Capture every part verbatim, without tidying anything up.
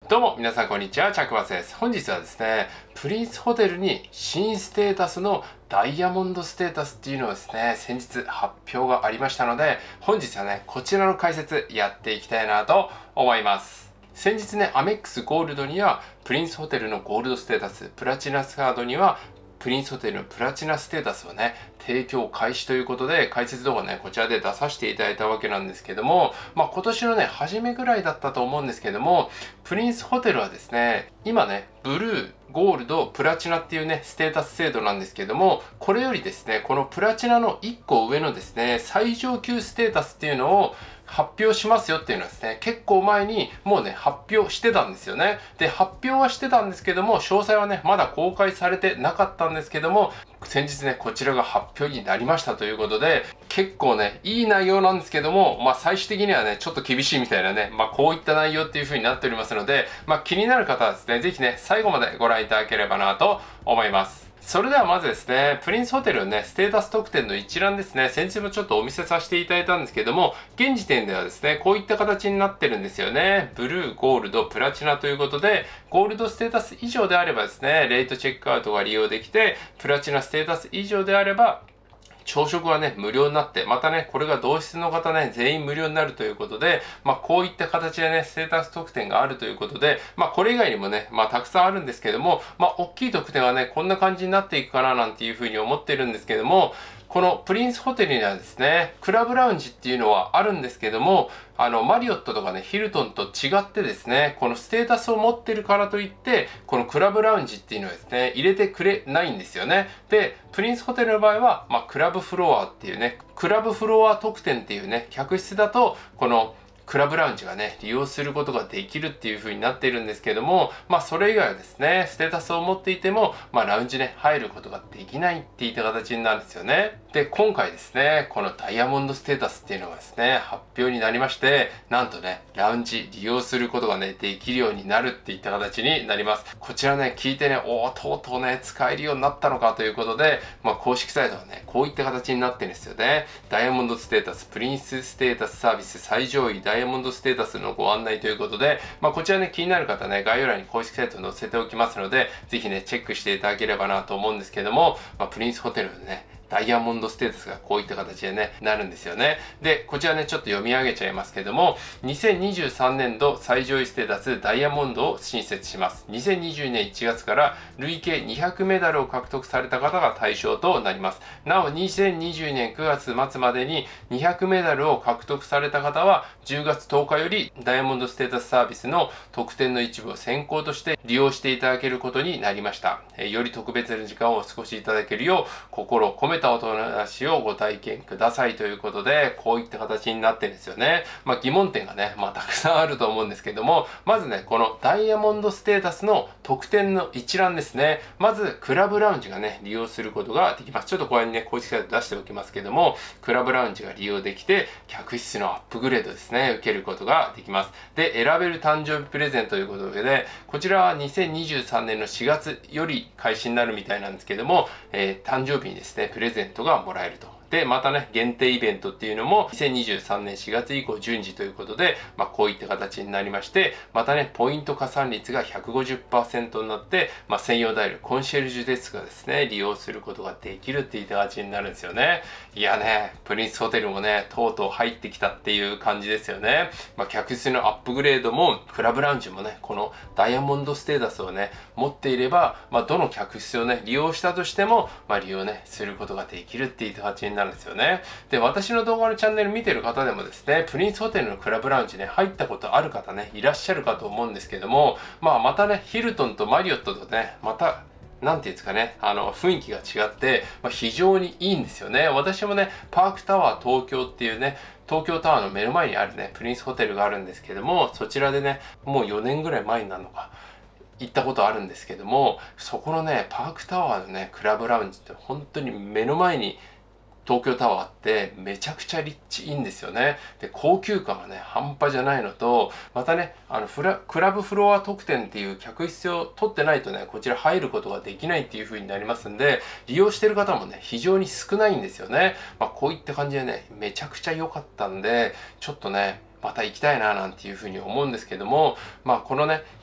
どうも皆さんこんにちは、チャックバスです。本日はですね、プリンスホテルに新ステータスのダイヤモンドステータスっていうのをですね、先日発表がありましたので、本日はね、こちらの解説やっていきたいなと思います。先日ね、アメックスゴールドにはプリンスホテルのゴールドステータス、プラチナカードにはプリンスホテルのプラチナステータスをね、提供開始ということで、解説動画ね、こちらで出させていただいたわけなんですけども、まあ今年のね、初めぐらいだったと思うんですけども、プリンスホテルはですね、今ね、ブルー、ゴールド、プラチナっていうね、ステータス制度なんですけども、これよりですね、このプラチナのいっこ上のですね、最上級ステータスっていうのを発表しますよっていうのはですね、結構前にもうね、発表してたんですよね。で、発表はしてたんですけども、詳細はね、まだ公開されてなかったんですけども、先日ね、こちらが発表になりましたということで、結構ね、いい内容なんですけども、まあ最終的にはね、ちょっと厳しいみたいなね、まあこういった内容っていう風になっておりますので、まあ気になる方はですね、ぜひね、最後までご覧いただければなと思います。それではまずですね、プリンスホテルのね、ステータス特典の一覧ですね、先日もちょっとお見せさせていただいたんですけども、現時点ではですね、こういった形になってるんですよね。ブルー、ゴールド、プラチナということで、ゴールドステータス以上であればですね、レートチェックアウトが利用できて、プラチナステータス以上であれば、朝食はね、無料になって、またね、これが同室の方ね、全員無料になるということで、まあ、こういった形でね、ステータス特典があるということで、まあ、これ以外にもね、まあ、たくさんあるんですけども、まあ、大きい特典はね、こんな感じになっていくかな、なんていうふうに思ってるんですけども、このプリンスホテルにはですね、クラブラウンジっていうのはあるんですけども、あの、マリオットとかね、ヒルトンと違ってですね、このステータスを持ってるからといって、このクラブラウンジっていうのはですね、入れてくれないんですよね。で、プリンスホテルの場合は、まあ、クラブフロアっていうね、クラブフロア特典っていうね、客室だと、この、クラブラウンジがね、利用することができるっていう風になっているんですけども、まあそれ以外はですね、ステータスを持っていても、まあラウンジね、入ることができないっていった形になるんですよね。で、今回ですね、このダイヤモンドステータスっていうのがですね、発表になりまして、なんとね、ラウンジ利用することがね、できるようになるっていった形になります。こちらね、聞いてね、おー、とうとうね、使えるようになったのかということで、まあ公式サイトはね、こういった形になってるんですよね。ダイヤモンドステータス、プリンスステータスサービス最上位ダイヤモンドステータスのご案内ということで、まあこちらね、気になる方ね、概要欄に公式サイトを載せておきますので、ぜひね、チェックしていただければなと思うんですけども、まあプリンスホテルのね、ダイヤモンドステータスがこういった形でね、なるんですよね。で、こちらね、ちょっと読み上げちゃいますけども、にせんにじゅうさんねん度最上位ステータスダイヤモンドを新設します。にせんにじゅうねんいちがつから累計にひゃくメダルを獲得された方が対象となります。なお、にせんにじゅうねんくがつ末までににひゃくメダルを獲得された方は、じゅうがつとおかよりダイヤモンドステータスサービスの特典の一部を先行として利用していただけることになりました。えより特別な時間をお過ごしいただけるよう、心を込めたお友達をご体験くださいということで、こういった形になってるんですよね。まあ疑問点がね、まあたくさんあると思うんですけども、まずね、このダイヤモンドステータスの特典の一覧ですね。まず、クラブラウンジがね、利用することができます。ちょっとこれにね、公式サイト出しておきますけども、クラブラウンジが利用できて、客室のアップグレードですね、受けることができます。で、選べる誕生日プレゼントということで、こちらはにせんにじゅうさんねんのしがつより開始になるみたいなんですけども、えー、誕生日にですね、プレゼントがもらえると。で、またね、限定イベントっていうのもにせんにじゅうさんねんしがつ以降順次ということで、まあこういった形になりまして、またね、ポイント加算率が ひゃくごじゅっパーセント になって、まあ専用ダイヤル、コンシェルジュデスクがですね、利用することができるっていった形になるんですよね。いやね、プリンスホテルもね、とうとう入ってきたっていう感じですよね。まあ客室のアップグレードも、クラブラウンジもね、このダイヤモンドステータスをね、持っていれば、まあどの客室をね、利用したとしても、まあ利用ね、することができるっていった形になるんですよね。で、私の動画のチャンネル見てる方でもですね、プリンスホテルのクラブラウンジね、入ったことある方ね、いらっしゃるかと思うんですけども、まあまたね、ヒルトンとマリオットとね、また、なんていうんですかね、あの、雰囲気が違って、まあ、非常にいいんですよね。私もね、パークタワー東京っていうね、東京タワーの目の前にあるね、プリンスホテルがあるんですけども、そちらでね、もうよねんぐらい前になるのか、行ったことあるんですけども、そこのね、パークタワーのね、クラブラウンジって本当に目の前に東京タワーってめちゃくちゃ立地いいんですよね。で、高級感がね、半端じゃないのと、またね、あのフラ、クラブフロア特典っていう客室を取ってないとね、こちら入ることができないっていう風になりますんで、利用してる方もね、非常に少ないんですよね。まあ、こういった感じでね、めちゃくちゃ良かったんで、ちょっとね、また行きたいななんていうふうに思うんですけども、まあこのね、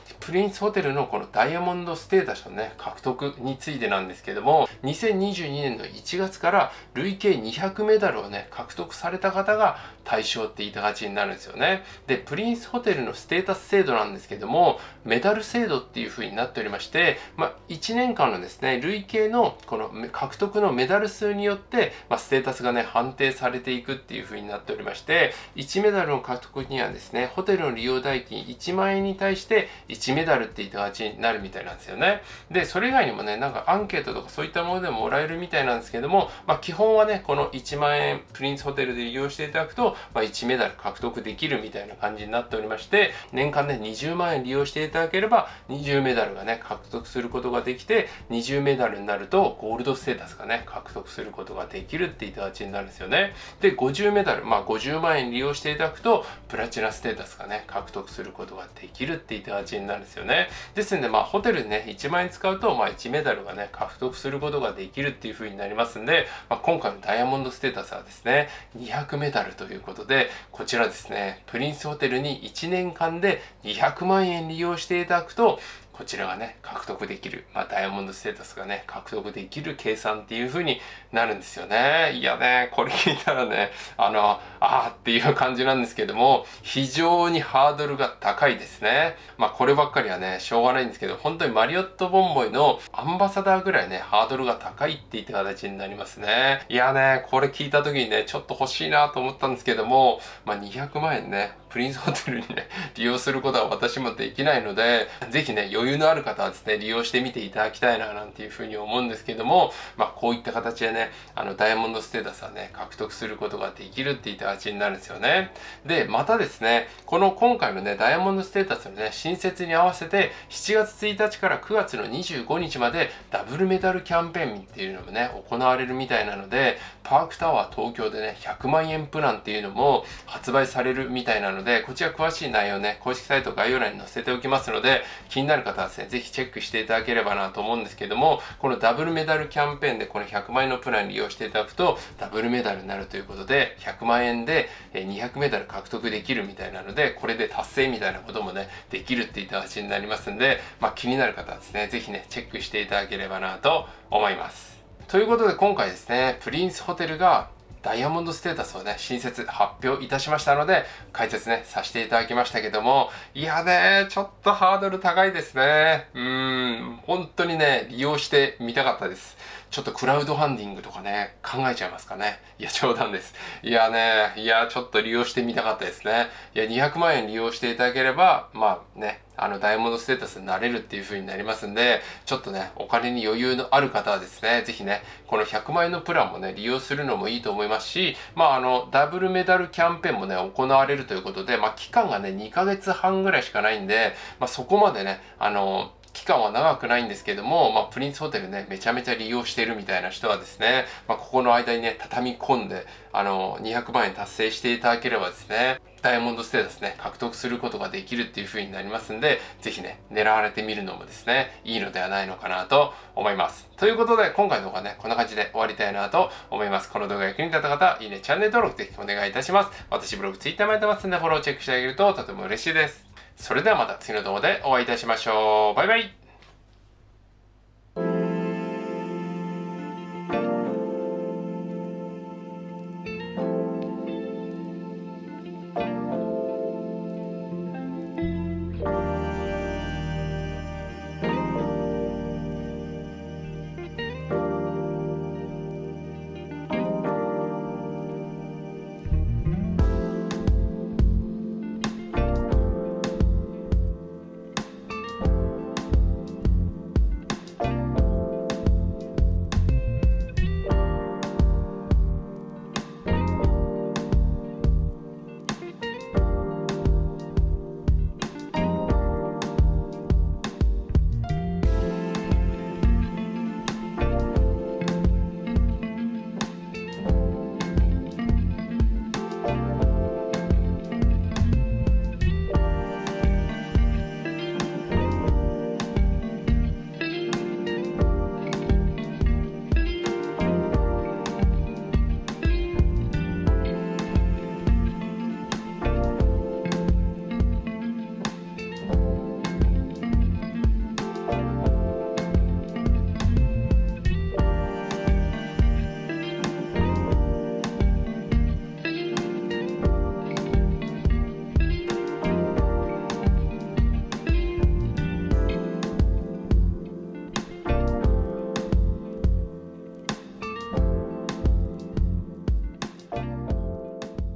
プリンスホテルのこのダイヤモンドステータスのね、獲得についてなんですけども、にせんにじゅうにねんのいちがつから累計にひゃくメダルをね、獲得された方が対象って言いた形になるんですよね。で、プリンスホテルのステータス制度なんですけども、メダル制度っていう風になっておりまして、まあ、いちねんかんのですね、累計のこの獲得のメダル数によって、まあ、ステータスがね、判定されていくっていう風になっておりまして、いちメダルの獲得にはですね、ホテルの利用代金いちまんえんに対していちメダルって言った形になるみたいなんですよね。で、それ以外にもね、なんかアンケートとかそういったものでももらえるみたいなんですけども、まあ、基本はね、このいちまんえんプリンスホテルで利用していただくと、まあ、いちメダル獲得できるみたいな感じになっておりまして、年間ね、にじゅうまんえん利用していただければ、にじゅうメダルがね、獲得することができて、にじゅうメダルになると、ゴールドステータスがね、獲得することができるっていった形になるんですよね。で、ごじゅうメダル、まあ、ごじゅうまんえん利用していただくと、プラチナステータスがね、獲得することができるっていった形になるんですよね。ですので、まあ、ホテルにね、いちまんえん使うと、まあ、いちメダルがね、獲得することができるっていう風になりますんで、まあ、今回のダイヤモンドステータスはですね、にひゃくメダルということで、こちらですね、プリンスホテルにいちねんかんでにひゃくまんえん利用していただくと、こちらがね、獲得できる。まあ、ダイヤモンドステータスがね、獲得できる計算っていう風になるんですよね。いやね、これ聞いたらね、あの、あーっていう感じなんですけども、非常にハードルが高いですね。まあ、こればっかりはね、しょうがないんですけど、本当にマリオットボンボイのアンバサダーぐらいね、ハードルが高いっていった形になりますね。いやね、これ聞いた時にね、ちょっと欲しいなと思ったんですけども、まあ、にひゃくまんえんね、プリンスホテルにね、利用することは私もできないので、ぜひね、余裕のある方はですね、利用してみていただきたいな、なんていうふうに思うんですけども、まあ、こういった形でね、あの、ダイヤモンドステータスはね、獲得することができるっていった形になるんですよね。で、またですね、この今回のね、ダイヤモンドステータスのね、新設に合わせて、しちがつついたちからくがつのにじゅうごにちまで、ダブルメダルキャンペーンっていうのもね、行われるみたいなので、パークタワー東京でね、ひゃくまんえんプランっていうのも発売されるみたいなので、こちら詳しい内容ね、公式サイト概要欄に載せておきますので、気になる方はですね、ぜひチェックしていただければなと思うんですけども、このダブルメダルキャンペーンでこのひゃくまんえんのプラン利用していただくと、ダブルメダルになるということで、ひゃくまんえんでにひゃくメダル獲得できるみたいなので、これで達成みたいなこともね、できるっていった形になりますんで、まあ気になる方はですね、ぜひね、チェックしていただければなと思います。ということで今回ですね、プリンスホテルがダイヤモンドステータスをね、新設発表いたしましたので、解説ね、させていただきましたけども、いやね、ちょっとハードル高いですね。うーん、本当にね、利用してみたかったです。ちょっとクラウドファンディングとかね、考えちゃいますかね。いや、冗談です。いやね、いや、ちょっと利用してみたかったですね。いや、にひゃくまんえん利用していただければ、まあね、あの、ダイヤモンドステータスになれるっていう風になりますんで、ちょっとね、お金に余裕のある方はですね、ぜひね、このひゃくまんえんのプランもね、利用するのもいいと思いますし、まあ、あの、ダブルメダルキャンペーンもね、行われるということで、まあ、期間がね、にかげつはんぐらいしかないんで、まあ、そこまでね、あの、期間は長くないんですけども、まあ、プリンスホテルね、めちゃめちゃ利用しているみたいな人はですね、まあ、ここの間にね、畳み込んで、あの、にひゃくまんえん達成していただければですね、ダイヤモンドステータスね、獲得することができるっていう風になりますんで、ぜひね、狙われてみるのもですね、いいのではないのかなと思います。ということで、今回の動画はね、こんな感じで終わりたいなと思います。この動画が役に立った方、いいね、チャンネル登録ぜひお願いいたします。私ブログ、ツイッターもやってますんで、フォローチェックしてあげるととても嬉しいです。それではまた次の動画でお会いいたしましょう。バイバイ。